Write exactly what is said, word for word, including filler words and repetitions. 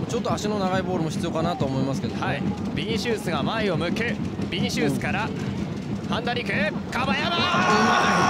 ちょっと足の長いボールも必要かなと思いますけどね。 はい、ビニシウスが前を向く。ビニシウスからハンダリク、樺山、